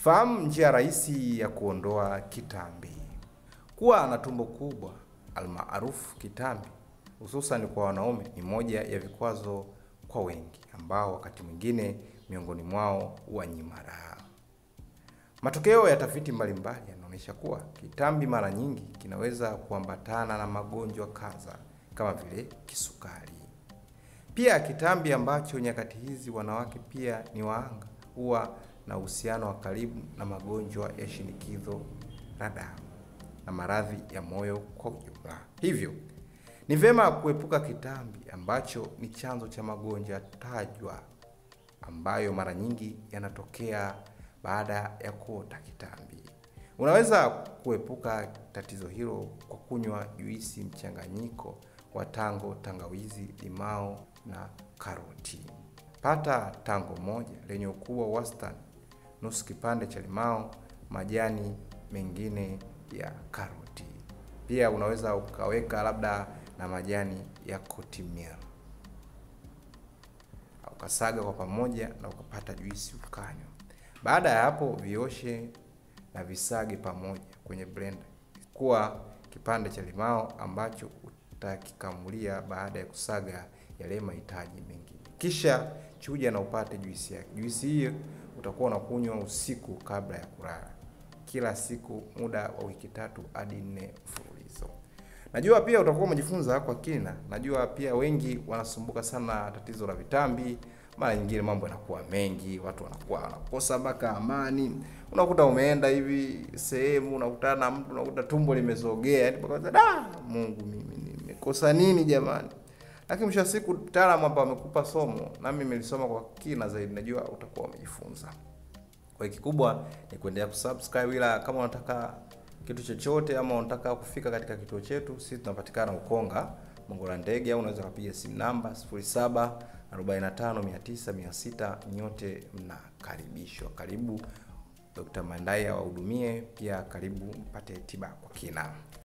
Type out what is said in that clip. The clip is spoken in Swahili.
Fahamu njia rahisi ya kuondoa kitambi. Kuwa na tumbo kubwa almaarufu kitambi, hususan kwa wanaume, ni moja ya vikwazo kwa wengi ambao wakati mwingine miongoni mwao huwanyima raha. Matokeo ya tafiti mbalimbali yanaonyesha kuwa kitambi mara nyingi kinaweza kuambatana na magonjwa kadha kama vile kisukari. Pia kitambi ambacho nyakati hizi wanawake pia ni wahanga huwa na uhusiano wa karibu na magonjwa ya shinikizo la damu na maradhi ya moyo kwa ujumla. Hivyo ni vyema kuepuka kitambi ambacho ni chanzo cha magonjwa tajwa ambayo mara nyingi yanatokea baada ya kuota kitambi. Unaweza kuepuka tatizo hilo kwa kunywa juisi mchanganyiko wa tango, tangawizi, limao na karoti. Pata tango moja lenye ukubwa wastani, nusu kipande cha limao, majani mengine ya karoti. Pia unaweza ukaweka labda na majani ya kotimia, ukasaga kwa pamoja na ukapata juisi ukanywa. Baada ya hapo vioshe na visage pamoja kwenye blender. Kuwa kipande cha limao ambacho utakikamulia baada ya kusaga yale mahitaji mengine. Kisha chuja na upate juisi yake. Juisi hiyo utakuwa unakunywa usiku kabla ya kulala. Kila siku muda wa wiki 3 hadi 4 mfululizo. Najua pia utakuwa umejifunza kwa kina. Najua pia wengi wanasumbuka sana tatizo la vitambi. Mara nyingine mambo yanakuwa mengi, watu wanakuwa wanakosa mpaka amani. Unakuta umeenda hivi sehemu, unakutana na mtu, unakuta tumbo limezogea, yaani mpaka Mungu, mimi nimekosa nini jamani? Lakini mwisho wa siku mtaalamu hapa amekupa somo, na mimi nimelisoma kwa kina zaidi, najua utakuwa umejifunza. Kwa hiyo kikubwa ni kuendelea kusubscribe, ila kama unataka kitu chochote ama unataka kufika katika kituo chetu, sisi tunapatikana Ukonga, Mongola Ndege, au unaweza kupiga simu namba 0745900600. Nyote mnakaribishwa. Karibu Dr. Mandai awahudumie, pia karibu mpate tiba kwa kina.